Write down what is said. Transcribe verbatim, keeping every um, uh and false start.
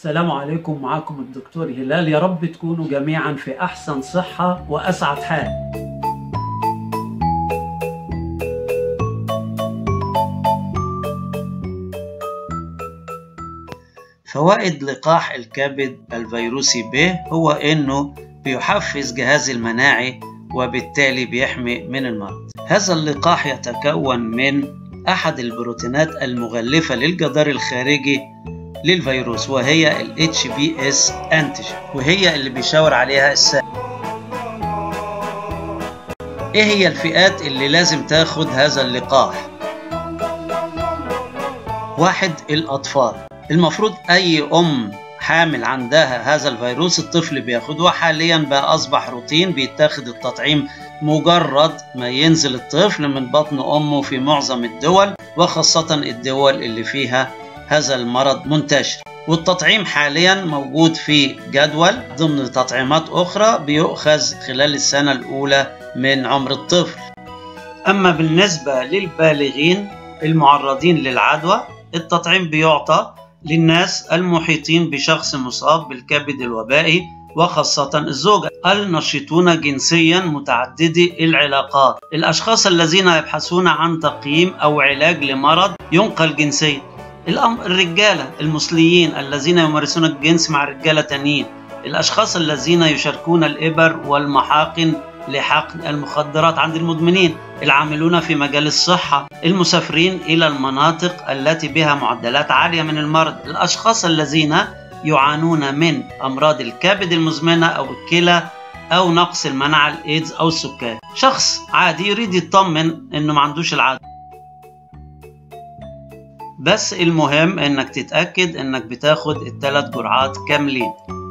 السلام عليكم، معكم الدكتور هلال. يا رب تكونوا جميعا في أحسن صحة وأسعد حال. فوائد لقاح الكبد الفيروسي ب هو إنه بيحفز جهاز المناعي وبالتالي بيحمي من المرض. هذا اللقاح يتكون من أحد البروتينات المغلفة للجدار الخارجي للفيروس، وهي ال إتش بي إس antigen، وهي اللي بيشاور عليها السائل. إيه هي الفئات اللي لازم تاخد هذا اللقاح؟ واحد، الأطفال. المفروض أي أم حامل عندها هذا الفيروس الطفل بياخده، وحاليا بقى أصبح روتين بيتاخد التطعيم مجرد ما ينزل الطفل من بطن أمه في معظم الدول، وخاصة الدول اللي فيها هذا المرض منتشر. والتطعيم حاليا موجود في جدول ضمن تطعيمات أخرى بيؤخذ خلال السنة الأولى من عمر الطفل. أما بالنسبة للبالغين المعرضين للعدوى، التطعيم بيعطى للناس المحيطين بشخص مصاب بالكبد الوبائي، وخاصة الزوجة، النشطون جنسيا متعددي العلاقات، الأشخاص الذين يبحثون عن تقييم أو علاج لمرض ينقل جنسيا، الرجالة المثليين الذين يمارسون الجنس مع رجالة تانيين، الأشخاص الذين يشاركون الإبر والمحاقن لحقن المخدرات عند المدمنين، العاملون في مجال الصحة، المسافرين إلى المناطق التي بها معدلات عالية من المرض، الأشخاص الذين يعانون من أمراض الكبد المزمنة أو الكلى أو نقص المناعة الإيدز أو السكري. شخص عادي يريد يطمن إنه ما عندوش العدوى، بس المهم إنك تتأكد إنك بتاخد الثلاث جرعات كاملين.